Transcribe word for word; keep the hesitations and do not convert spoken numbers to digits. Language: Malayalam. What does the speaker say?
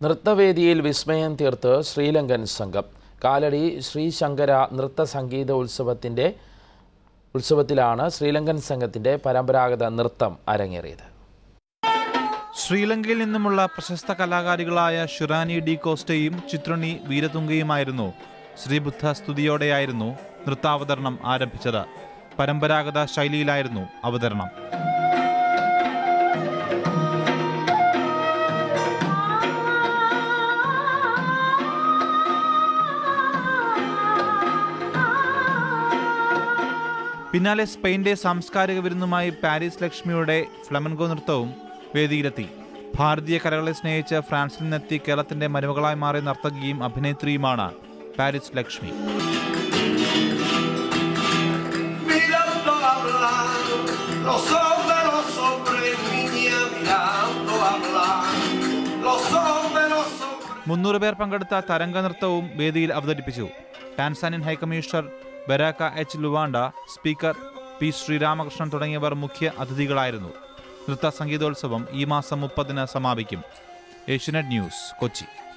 നൃത്തവേദിയിൽ വിസ്മയം തീർത്ത് ശ്രീലങ്കൻ സംഘം. കാലടി ശ്രീ ശങ്കര നൃത്ത സംഗീത ഉത്സവത്തിൻ്റെ ഉത്സവത്തിലാണ് ശ്രീലങ്കൻ സംഘത്തിൻ്റെ പരമ്പരാഗത നൃത്തം അരങ്ങേറിയത്. ശ്രീലങ്കയിൽ നിന്നുമുള്ള പ്രശസ്ത കലാകാരികളായ ഷിറാനി ഡി കോസ്റ്റയും ചിത്രണി വീരതുംഗയുമായിരുന്നു. ശ്രീബുദ്ധ സ്തുതിയോടെയായിരുന്നു നൃത്താവതരണം ആരംഭിച്ചത്. പരമ്പരാഗത ശൈലിയിലായിരുന്നു അവതരണം. പിന്നാലെ സ്പെയിൻ്റെ സാംസ്കാരിക വിരുന്നുമായി പാരീസ് ലക്ഷ്മിയുടെ ഫ്ലമൻഗോ നൃത്തവും വേദിയിലെത്തി. ഭാരതീയ കലകളെ സ്നേഹിച്ച് ഫ്രാൻസിൽ നിന്നെത്തി കേരളത്തിന്റെ മരുമകളായി മാറിയ നർത്തകിയും അഭിനേത്രിയുമാണ് പാരീസ് ലക്ഷ്മി. മുന്നൂറ് പേർ പങ്കെടുത്ത തരംഗ നൃത്തവും വേദിയിൽ അവതരിപ്പിച്ചു. Tanzanian high commissioner Baraka H Luwanda, speaker P Sreeramakrishnan തുടങ്ങിയവർ മുഖ്യ അതിഥികളായിരുന്നു. നൃത്ത സംഗീതോത്സവം ഈ മാസം മുപ്പതിന് സമാപിക്കും. ഏഷ്യനെറ്റ് ന്യൂസ്, കൊച്ചി.